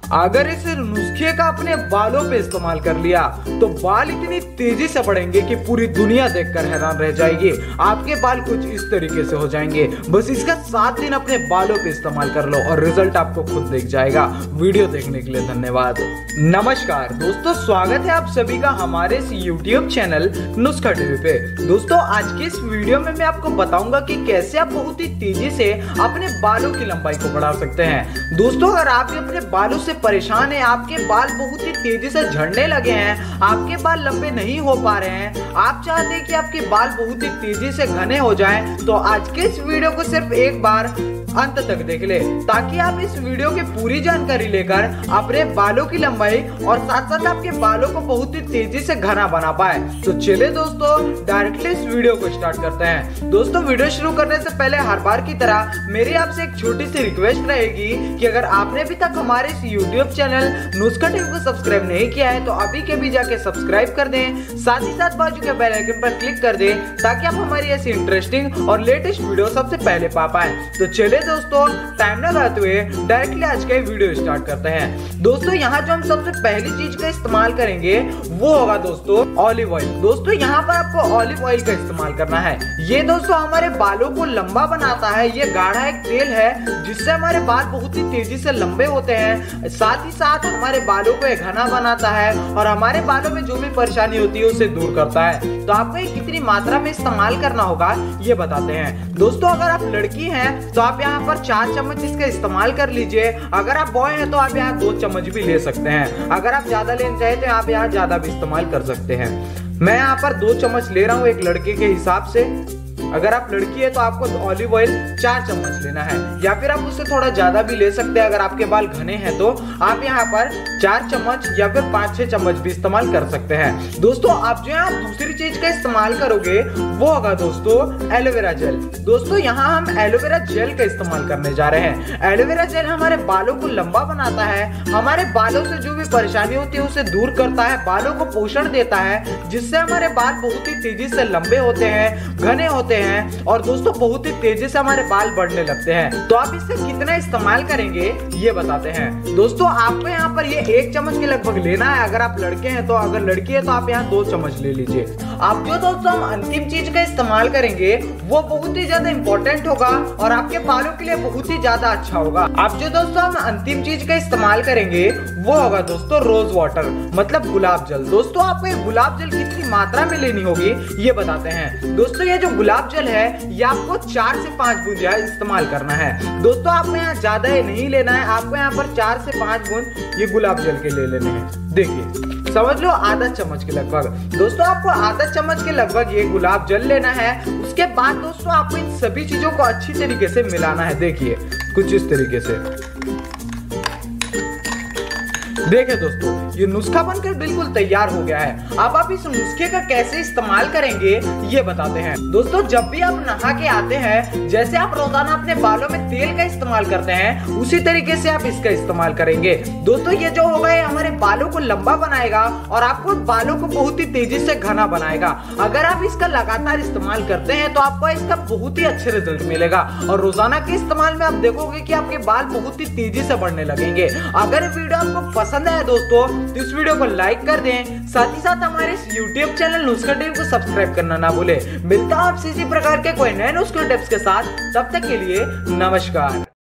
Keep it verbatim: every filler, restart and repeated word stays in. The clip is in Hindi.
अगर इस नुस्खे का अपने बालों पे इस्तेमाल कर लिया तो बाल इतनी तेजी से बढ़ेंगे कि पूरी दुनिया देखकर हैरान रह जाएगी। आपके बाल कुछ इस तरीके से हो जाएंगे। बस इसका सात दिन अपने बालों पे इस्तेमाल कर लो और रिजल्ट आपको खुद दिख जाएगा। वीडियो देखने के लिए धन्यवाद। नमस्कार दोस्तों, स्वागत है आप सभी का हमारे इस यूट्यूब चैनल नुस्खा टीवी पे। दोस्तों आज के इस वीडियो में मैं आपको बताऊंगा कि कैसे आप बहुत ही तेजी से अपने बालों की लंबाई को बढ़ा सकते हैं। दोस्तों अगर आप भी अपने बालों से परेशान हैं, आपके बाल बहुत ही तेजी से झड़ने लगे हैं, आपके बाल लंबे नहीं हो पा रहे हैं, आप चाहते हैं कि आपके बाल बहुत ही तेजी से घने हो जाएं, तो आज के इस वीडियो को सिर्फ एक बार अंत तक देख ले ताकि आप इस वीडियो की पूरी जानकारी लेकर अपने बालों की लंबाई और साथ साथ आपके बालों को बहुत ही तेजी से घना बना पाए। तो चलिए दोस्तों डायरेक्टली इस वीडियो को स्टार्ट करते हैं। दोस्तों वीडियो शुरू करने से पहले हर बार की तरह मेरी आपसे एक छोटी सी रिक्वेस्ट रहेगी कि अगर आपने अभी तक हमारे इस यूट्यूब चैनल नुस्खा टीवी को सब्सक्राइब नहीं किया है तो अभी के भी जाके सब्सक्राइब कर दें, साथ ही साथ बाजू के बेल आइकन पर क्लिक कर दें ताकि आप हमारी ऐसी इंटरेस्टिंग और लेटेस्ट वीडियो सबसे पहले पा पाए। तो चलिए दोस्तों टाइम न लगाते हुए डायरेक्टली आज का वीडियो स्टार्ट करते हैं। दोस्तों यहाँ जो हम सबसे पहली चीज का इस्तेमाल करेंगे वो होगा दोस्तों ऑलिव ऑयल। दोस्तों यहाँ पर आपको ऑलिव ऑयल का इस्तेमाल करना है। ये दोस्तों हमारे बालों को लंबा बनाता है। ये गाढ़ा एक तेल है जिससे हमारे बाल बहुत ही तेजी से लंबे होते हैं, साथ ही साथ हमारे बालों को घना बनाता है और हमारे बालों में जो भी परेशानी होती है उसे दूर करता है। तो आपको ये कितनी मात्रा में इस्तेमाल करना होगा ये बताते हैं। दोस्तों अगर आप लड़की हैं तो आप यहाँ पर चार चम्मच इसका इस्तेमाल कर लीजिए। अगर आप बॉय हैं तो आप यहाँ दो चम्मच भी ले सकते हैं। अगर आप ज्यादा लेना चाहे तो आप यहाँ ज्यादा भी इस्तेमाल कर सकते हैं। मैं यहाँ पर दो चम्मच ले रहा हूँ एक लड़के के हिसाब से। अगर आप लड़की है तो आपको ऑलिव ऑयल चार चम्मच लेना है या फिर आप उससे थोड़ा ज्यादा भी ले सकते हैं। अगर आपके बाल घने हैं तो आप यहाँ पर चार चम्मच या फिर पाँच छह चम्मच भी इस्तेमाल कर सकते हैं। दोस्तों आप जो है दूसरी चीज का इस्तेमाल करोगे वो होगा दोस्तों एलोवेरा जेल। दोस्तों यहाँ हम एलोवेरा जेल का इस्तेमाल करने जा रहे हैं। एलोवेरा जेल हमारे बालों को लंबा बनाता है, हमारे बालों से जो भी परेशानी होती है उसे दूर करता है, बालों को पोषण देता है जिससे हमारे बाल बहुत ही तेजी से लंबे होते हैं, घने होते हैं और दोस्तों बहुत ही तेजी से हमारे बाल बढ़ने लगते हैं। तो आप इससे कितना इस्तेमाल करेंगे ये बताते हैं। दोस्तों आपको यहाँ पर ये एक चम्मच के लगभग लेना है। अगर आप लड़के हैं तो, अगर लड़की है तो आप यहाँ दो चम्मच ले लीजिए। आप जो दोस्तों हम अंतिम चीज का इस्तेमाल करेंगे वो बहुत ही ज्यादा इंपॉर्टेंट होगा और आपके बालों के लिए बहुत ही ज्यादा अच्छा होगा। आप जो दोस्तों हम अंतिम चीज का इस्तेमाल करेंगे वो होगा दोस्तों रोज वाटर, मतलब गुलाब जल। दोस्तों आपको ये गुलाब जल कितनी मात्रा में लेनी होगी ये बताते हैं। दोस्तों ये जो गुलाब जल है ये आपको चार से पांच बूंद इस्तेमाल करना है। दोस्तों आपको यहाँ ज्यादा ये नहीं लेना है, आपको यहाँ पर चार से पांच बूंद ये गुलाब जल के ले लेने हैं। देखिए समझ लो आधा चम्मच के लगभग। दोस्तों आपको आधा चम्मच के लगभग ये गुलाब जल लेना है। उसके बाद दोस्तों आपको इन सभी चीजों को अच्छी तरीके से मिलाना है। देखिए कुछ इस तरीके से। देखिए दोस्तों ये नुस्खा बनकर बिल्कुल तैयार हो गया है। अब आप इस नुस्खे का कैसे इस्तेमाल करेंगे ये बताते हैं। दोस्तों जब भी आप नहा के आते हैं, जैसे आप रोजाना अपने बालों में तेल का इस्तेमाल करते हैं उसी तरीके से आप इसका इस्तेमाल करेंगे। दोस्तों ये जो होगा ये हमारे बालों को लंबा बनाएगा और आपको बालों को बहुत ही तेजी से घना बनाएगा। अगर आप इसका लगातार इस्तेमाल करते हैं तो आपको इसका बहुत ही अच्छे रिजल्ट मिलेगा और रोजाना के इस्तेमाल में आप देखोगे कि आपके बाल बहुत ही तेजी से बढ़ने लगेंगे। अगर वीडियो आपको पसंद है दोस्तों तो इस वीडियो को लाइक कर दें, साथ ही साथ हमारे इस यूट्यूब चैनल नुस्खा टीवी को सब्सक्राइब करना ना भूले। मिलता है आपसे इसी प्रकार के कोई नए नुस्खे टिप्स के साथ, तब तक के लिए नमस्कार।